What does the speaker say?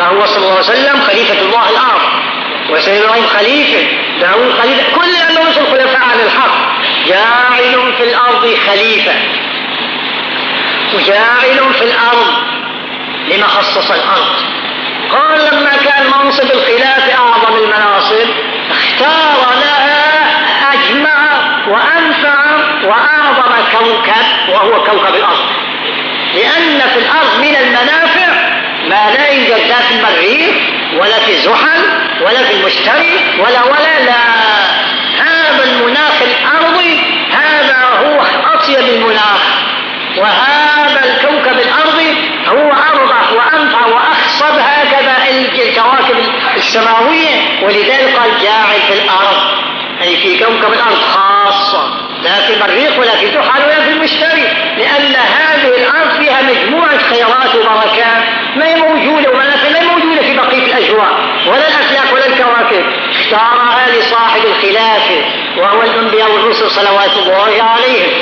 فهو صلى الله عليه وسلم خليفة الله الأرض، وسيدنا إبراهيم خليفة، داود خليفة، كل الرسل خلفاء عن الحق. جاعل في الأرض خليفة، وجاعل في الأرض لما خصص الأرض. قال لما كان منصب الخلافة أعظم المناصب اختار لها أجمع وأنفع وأعظم كوكب، وهو كوكب الأرض، لأن في الأرض من المنافع ما لا يوجد لا في المريخ ولا في زحل ولا في المشتري لا. هذا المناخ الأرضي هذا هو أطيب المناخ، وهذا الكوكب الأرضي هو أربح وأنفع وأخصب هكذا الكواكب السماوية. ولذلك قال جاعل في الأرض، أي في كوكب الأرض خاصة، لا في المريخ ولا في زحل ولا في المشتري، لأن هذه الأرض فيها مجموعة خيرات وبركات ما هي موجودة، ومنافع ما هي موجودة في بقية الأجواء ولا الأفلاك ولا الكواكب. اختارها لصاحب الخلافة وهو الأنبياء والرسل صلوات الله عليهم.